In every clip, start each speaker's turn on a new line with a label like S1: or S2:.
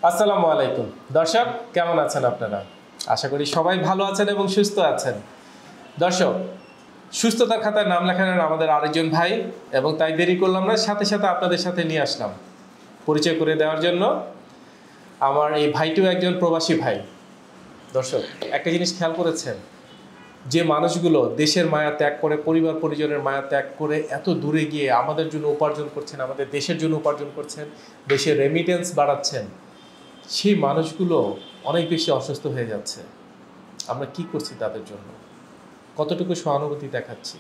S1: আসসালামু আলাইকুম দর্শক, কেমন আছেন আপনারা? আশা করি সবাই ভালো আছেন এবং সুস্থ আছেন। দর্শক, সুস্থতার খাতায় নাম লেখানোর আমাদের আরেকজন ভাই, এবং তাই দেরি করলাম না, সাথে সাথে আপনাদের সাথে নিয়ে আসলাম পরিচয় করে দেওয়ার জন্য। আমার এই ভাইটিও একজন প্রবাসী ভাই। দর্শক, একটা জিনিস খেয়াল করেছেন, যে মানুষগুলো দেশের মায়া ত্যাগ করে, পরিবার পরিজনের মায়া ত্যাগ করে এত দূরে গিয়ে আমাদের জন্য উপার্জন করছেন, আমাদের দেশের জন্য উপার্জন করছেন, দেশের রেমিটেন্স বাড়াচ্ছেন, সেই মানুষগুলো অনেক বেশি অসুস্থ হয়ে যাচ্ছে। আমরা কি করছি তাদের জন্য? কতটুকু সহানুভূতি দেখাচ্ছি?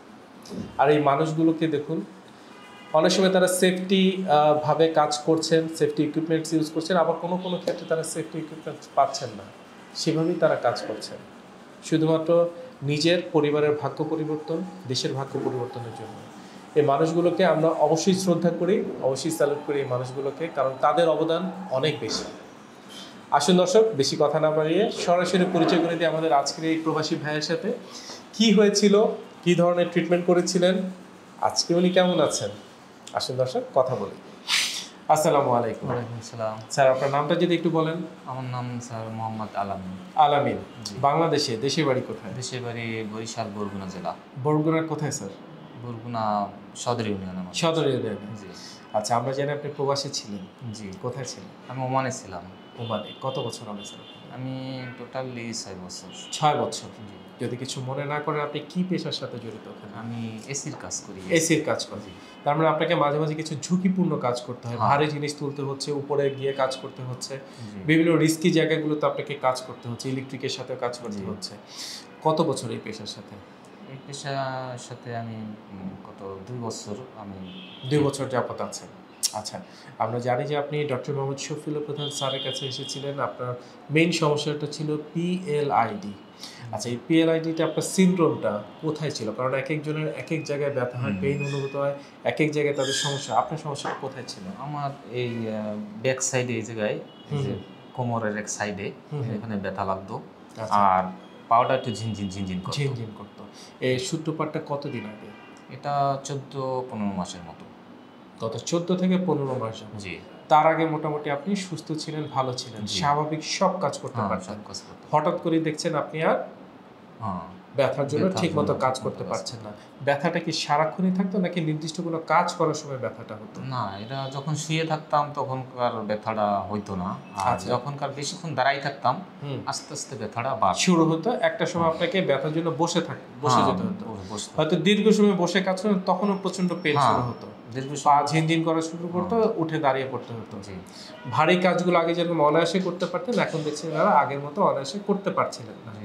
S1: আর এই মানুষগুলোকে দেখুন, অনেক সময় তারা সেফটি ভাবে কাজ করছেন, সেফটি ইকুইপমেন্টস ইউজ করছেন, আবার কোনো কোনো ক্ষেত্রে তারা সেফটি ইকুইপমেন্টস পাচ্ছেন না, সেভাবেই তারা কাজ করছেন শুধুমাত্র নিজের পরিবারের ভাগ্য পরিবর্তন, দেশের ভাগ্য পরিবর্তনের জন্য। এই মানুষগুলোকে আমরা অবশ্যই শ্রদ্ধা করি, অবশ্যই স্যালুট করি এই মানুষগুলোকে, কারণ তাদের অবদান অনেক বেশি। আসুন দর্শক, বেশি কথা না বাড়িয়ে সরাসরি পরিচয় করে দিই আমাদের আজকের এই প্রবাসী ভাইয়ের সাথে। কি হয়েছিল, কি ধরনের ট্রিটমেন্ট করেছিলেন, আজকে উনি কেমন আছেন, আসুন দর্শক কথা বলি। আসসালামু আলাইকুম।
S2: ওয়ালাইকুম আসসালাম।
S1: স্যার, আপনার নামটা যদি একটু বলেন।
S2: আমার নাম স্যার মোহাম্মদ আলামিন।
S1: আলামিন, বাংলাদেশে দেশের বাড়ি কোথায়?
S2: দেশের বাড়ি বরিশাল, বরগুনা জেলা।
S1: বরগুনার কোথায় স্যার?
S2: বরগুনা সদর ইউনিয়ন।
S1: সদর ইউনিয়ন।
S2: জি।
S1: আচ্ছা, আমরা জানি আপনি প্রবাসী ছিলেন।
S2: জি।
S1: কোথায় ছিলেন?
S2: আমি ওমানে ছিলাম।
S1: ওমানে কত বছর হবে স্যার?
S2: আমি টোটালি 6 বছর।
S1: 6 বছর।
S2: জি।
S1: যদি কিছু মনে না করেন, আপনি কি পেশার সাথে জড়িত?
S2: আমি এসির কাজ করি।
S1: এসির কাজ করি। তার মানে আপনাকে মাঝে মাঝে কিছু ঝুঁকিপূর্ণ কাজ করতে হয়, ভারী জিনিস তুলতে হচ্ছে, উপরে গিয়ে কাজ করতে হচ্ছে, বিভিন্ন রিস্কি জায়গাগুলোতে আপনাকে কাজ করতে হচ্ছে, ইলেকট্রিকের সাথে কাজ করতে হচ্ছে। কত বছর এই পেশার সাথে?
S2: এই পেশার সাথে আমি কত 2 বছর। আমি
S1: 2 বছর যাবত আছেন। আচ্ছা, আমরা জানি যে আপনি ডক্টর মোহাম্মদ শফিউল্লাহ প্রধান স্যারের কাছে এসেছিলেন। আপনার মেইন সমস্যাটা ছিল পিএলআইডি। আচ্ছা, এই পিএলআইডিটা আপনার সিনড্রোমটা কোথায় ছিল? কারণ এক একজনের এক এক জায়গায় ব্যথা হয়, পেইন অনুভূত হয়, এক এক জায়গায় তাদের সমস্যা। আপনার সমস্যাটা কোথায় ছিল?
S2: আমার এই ব্যাক সাইডে, এই জায়গায় কোমরের এক সাইডে এখানে ব্যথা লাগতো, আর পাওয়াটা একটু ঝিনঝিন
S1: করতো। এই সূত্রপাতটা কতদিন আগে?
S2: এটা 14-15 মাসের মতো।
S1: গত 14 থেকে 15 মাস।
S2: জি।
S1: তার আগে মোটামুটি আপনি সুস্থ ছিলেন, ভালো ছিলেন, স্বাভাবিক সব কাজ করতে পারতেন। হঠাৎ করে দেখছেন আপনি আর ব্যথার জন্য ঠিক মতো কাজ করতে পারছেন না। ব্যথাটা কি সারাক্ষণই থাকতো, নাকি নির্দিষ্ট কোনো কাজ করার সময় ব্যথাটা হতো?
S2: না, এটা যখন শুয়ে থাকতাম তখনকার ব্যথাটা হয়তো না, আর যখনকার বেশিক্ষণ দাঁড়াই থাকতাম আস্তে আস্তে ব্যথাটা
S1: শুরু হতো। একটা সময় আপনাকে ব্যথার জন্য বসে যেতে হতো, হয়তো দীর্ঘ সময় বসে কাজ করেন, তখনও প্রচন্ড পেন শুরু হতো, পা ঝিনঝিন করা শুরু করতো, উঠে দাঁড়িয়ে পড়তে হতো। ভারী কাজগুলো আগে যেরকম অনায়াসে করতে পারতেন, এখন দেখছেন তারা আগের মতো অনায়াসে করতে পারছিলেন না।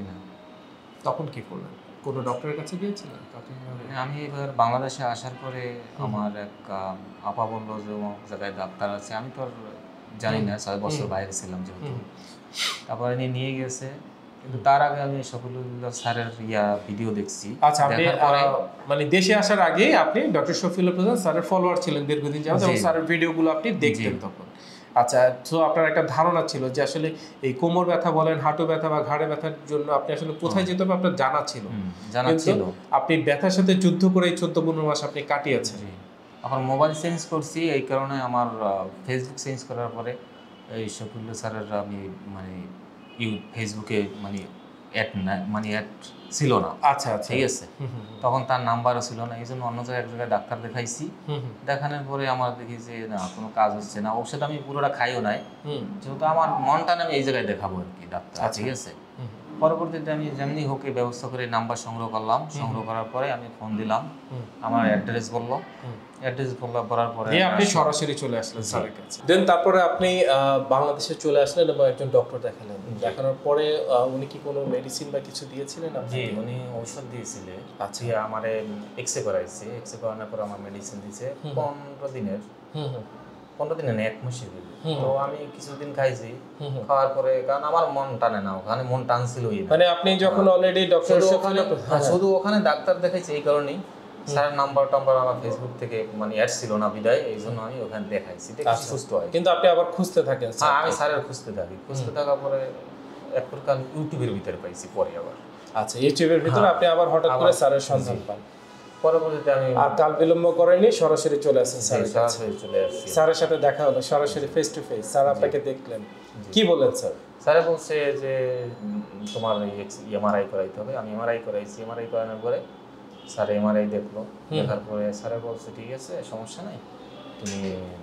S1: তখন কি করলেন? কোনো ডক্টরের কাছে গিয়েছিলেন?
S2: আমি এবার বাংলাদেশে আসার পরে আমার এক আপা বললো যে জায়গায় ডাক্তার আছে। আমি তো জানি না, 6 বছর বাইরে ছিলাম যেহেতু। তারপরে নিয়ে গেছে, কিন্তু তার আগে আমি শফিউল্লাহ স্যারের ভিডিও দেখছি।
S1: আচ্ছা, আপনি মানে দেশে আসার আগে আপনি ডক্টর শফিউল্লাহ প্রধান স্যারের ফলোয়ার ছিলেন দীর্ঘদিন যাবত, এবং স্যারের ভিডিওগুলো আপনি দেখতেন তখন। আচ্ছা, তো আপনার একটা ধারণা ছিল যে আসলে এই কোমর ব্যথা বলেন, হাঁটু ব্যথা বা ঘাড়ে ব্যথার জন্য আপনি আসলে কোথায় যেতে হবে আপনার জানা ছিল। আপনি ব্যথার সাথে যুদ্ধ করে 14-15 মাস আপনি কাটিয়েছেন।
S2: এখন মোবাইল চেঞ্জ করছি, এই কারণে আমার ফেসবুক চেঞ্জ করার পরে এই শফিউল্লাহ স্যারের আমি মানে ফেসবুকে অ্যাড ছিল না।
S1: আচ্ছা,
S2: ঠিক আছে। তখন তার নাম্বারও ছিল না, এই জন্য অন্য জায়গায় এক জায়গায় ডাক্তার দেখাইছি। দেখানোর পরে আমার দেখি যে না, কোনো কাজ হচ্ছে না। ঔষধ আমি পুরোটা খাইও নাই, যেহেতু আমার মনটা আমি এই জায়গায় দেখাবো আর কি ডাক্তার। ঠিক আছে। পরবর্তীতে আমি যেমনি হোক ব্যবস্থা করে নাম্বার সংগ্রহ করলাম। সংগ্রহ করার পরে আমি ফোন দিলাম, আমার অ্যাড্রেস বললো, বলার পরে
S1: আপনি সরাসরি চলে আসলেন স্যারের কাছে। দেন তারপরে আপনি বাংলাদেশে চলে আসলেন এবং একজন ডক্টর দেখালেন। দেখানোর পরে উনি কি কোনো মেডিসিন বা কিছু দিয়েছিলেন?
S2: জি, উনি ঔষধ দিয়েছিলেন। আচ্ছা, আমার এক্সরে করাইছে। এক্সরে করানোর পর আমার মেডিসিন দিয়েছে 15 দিনের। 15 দিনে না, 1 মাসের। তো আমি কিছুদিন খাইছি। খাওয়ার পরে, কারণ আমার মন টানে না, ওখানে মন টানছিলই না।
S1: মানে আপনি যখন অলরেডি ডক্টর
S2: শুধু ওখানে ডাক্তার দেখাইছে, এই কারণেই স্যারের নাম্বার আমার ফেসবুক থেকে অ্যাড ছিল না বিদায়, এই জন্য আমি ওখানে দেখাইছি, সুস্থ হয়।
S1: কিন্তু আপনি আবার খুঁজতে থাকেন?
S2: হ্যাঁ, আমি স্যারের খুঁজতে থাকার পরে এক প্রকার ইউটিউবের ভিতরে পাইছি পরে আবার।
S1: আচ্ছা, ইউটিউবের ভিতরে আপনি আবার হঠাৎ করে স্যারের সন্ধান পান।
S2: পরবর্তীতে আমি
S1: আর কাল বিলম্ব করেনি, সরাসরি চলে আসেন স্যারের কাছে।
S2: সরাসরি চলে আসছি।
S1: স্যারের সাথে দেখা হলো সরাসরি ফেস টু ফেস, স্যার আপনাকে দেখলেন, কি বললেন স্যার?
S2: স্যারে বলছে যে তোমার এমআরআই করাইতে হবে। আমি এমআরআই করাইছি। এমআরআই করানোর পরে স্যার এমআরআই দেখলো, দেখার পরে স্যারে বলছে ঠিক আছে, সমস্যা নাই, তুমি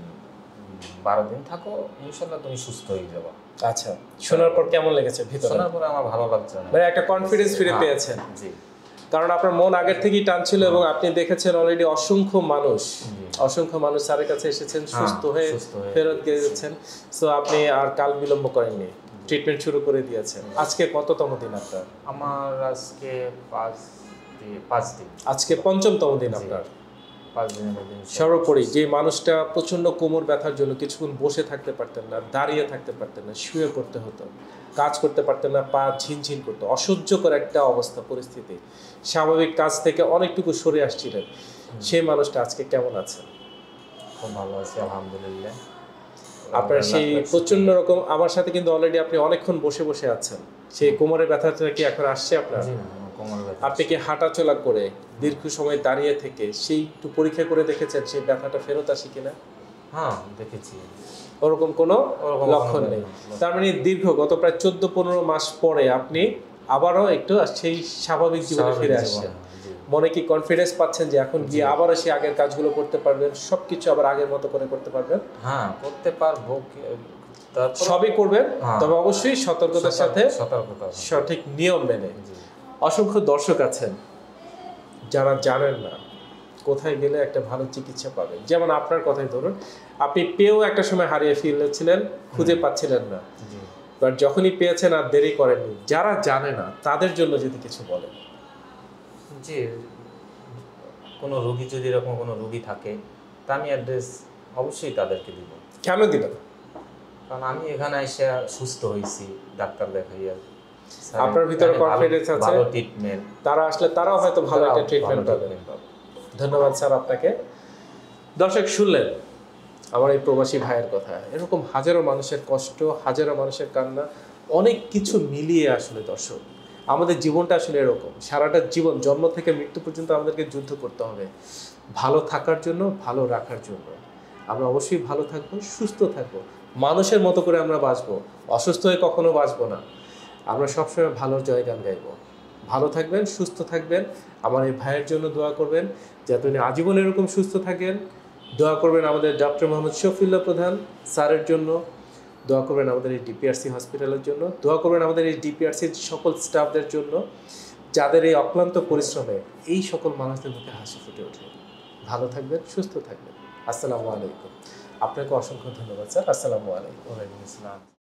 S2: 12 দিন থাকো, ইনশাল্লাহ তুমি সুস্থ হয়ে যাবে।
S1: আচ্ছা, শোনার পর কেমন লেগেছে ভিতরে?
S2: শোনার পরে আমার ভালো লাগছে,
S1: মানে একটা কনফিডেন্স ফিরে পেয়েছেন?
S2: জি,
S1: কারণ আপনার মন আগের থেকেই টানছিল এবং আপনি দেখেছেন অলরেডি অসংখ্য মানুষ স্যারের কাছে এসেছেন, সুস্থ হয়ে ফেরত গিয়েছেন। সো আপনি আর কাল বিলম্ব করেননি, ট্রিটমেন্ট শুরু করে দিয়েছেন। আজকে কততম দিন আপনার?
S2: আমার আজকে 5 দিন।
S1: আজকে 5ম দিন আপনার।
S2: 5 দিনের মধ্যে
S1: সর্বোপরি যে মানুষটা প্রচন্ড কোমর ব্যথার জন্য কিছুক্ষণ বসে থাকতে পারতেন না, দাঁড়িয়ে থাকতে পারতেন না, শুয়ে পড়তে হতো, কাজ করতে পারতেন না, পা ঝিনঝিন করতো, অসহ্যকর একটা অবস্থা পরিস্থিতি, স্বাভাবিক কাজ থেকে অনেকটুকু সরে আসছিলেন, সেই মানুষটা আজকে কেমন আছে?
S2: খুব ভালো আছি আলহামদুলিল্লাহ।
S1: আপনার সেই প্রচন্ড রকম, আমার সাথে কিন্তু অলরেডি আপনি অনেকক্ষণ বসে বসে আছেন, সেই কোমরের ব্যথাটা কি এখন আসছে আপনার? আপনি কি হাঁটা চলা করে দীর্ঘ সময় দাঁড়িয়ে থেকে সেই একটু পরীক্ষা করে দেখেছেন সেই ব্যথাটা ফেরত আসে কিনা?
S2: হ্যাঁ, দেখেছি।
S1: ওরকম কোনো লক্ষণ নেই। তার মানে দীর্ঘ গত প্রায় 14-15 মাস পরে আপনি আবারও একটু সেই স্বাভাবিক জীবনে ফিরে আসছেন। মনে কি কনফিডেন্স পাচ্ছেন যে এখন গিয়ে আবারও সেই আগের কাজগুলো করতে পারবেন, সবকিছু আবার আগের মতো করে করতে পারবেন?
S2: হ্যাঁ, করতে পারবো,
S1: সবই করবেন, তবে অবশ্যই সতর্কতার সাথে, সঠিক নিয়ম মেনে। অসংখ্য দর্শক আছেন যারা জানেন না কোথায় গেলে একটা ভালো চিকিৎসা পাবেন। যেমন আপনার কথাই ধরুন, আপনি পেয়েও একটা সময় হারিয়ে ফেলেছিলেন, খুঁজে পাচ্ছিলেন না, বাট যখনই পেয়েছেন আর দেরি করেননি। যারা জানে না তাদের জন্য যদি কিছু বলেন।
S2: জি, কোনো রোগী যদি এরকম কোনো রোগী থাকে, তা আমি অ্যাড্রেস অবশ্যই তাদেরকে দিব।
S1: কেন দিবেন?
S2: কারণ আমি এখানে এসে সুস্থ হয়েছি, ডাক্তার দেখাইয়া,
S1: আপনার ভিতরে কনফিডেন্স আছে,
S2: ভালো ট্রিটমেন্ট,
S1: তারা আসলে তারাও হয়তো ভালো একটা ট্রিটমেন্ট পাবেন। ধন্যবাদ স্যার আপনাকে। দর্শক শুনলেন আমার এই প্রবাসী ভাইয়ের কথা, এরকম হাজারো মানুষের কষ্ট, হাজারো মানুষের কান্না, অনেক কিছু মিলিয়ে আসলে দর্শক আমাদের জীবনটা আসলে এরকম। সারাটা জীবন জন্ম থেকে মৃত্যু পর্যন্ত আমাদেরকে যুদ্ধ করতে হবে ভালো থাকার জন্য, ভালো রাখার জন্য। আমরা অবশ্যই ভালো থাকবো, সুস্থ থাকবো, মানুষের মতো করে আমরা বাঁচবো, অসুস্থ হয়ে কখনো বাঁচবো না। আমরা সবসময় ভালোর জয়গান গাইব। ভালো থাকবেন, সুস্থ থাকবেন। আমার এই ভাইয়ের জন্য দোয়া করবেন যাতে উনি আজীবন এরকম সুস্থ থাকেন। দোয়া করবেন আমাদের ডক্টর মোহাম্মদ শফিউল্লাহ প্রধান স্যারের জন্য, দোয়া করবেন আমাদের এই ডিপিআরসি হসপিটালের জন্য, দোয়া করবেন আমাদের এই ডিপিআরসির সকল স্টাফদের জন্য, যাদের এই অক্লান্ত পরিশ্রমে এই সকল মানুষদের মুখে হাসি ফুটে ওঠে। ভালো থাকবেন, সুস্থ থাকবেন। আসসালামু আলাইকুম। আপনাকে অসংখ্য ধন্যবাদ স্যার। আসসালামু আলাইকুম।
S2: ওয়ালাইকুম আসসালাম।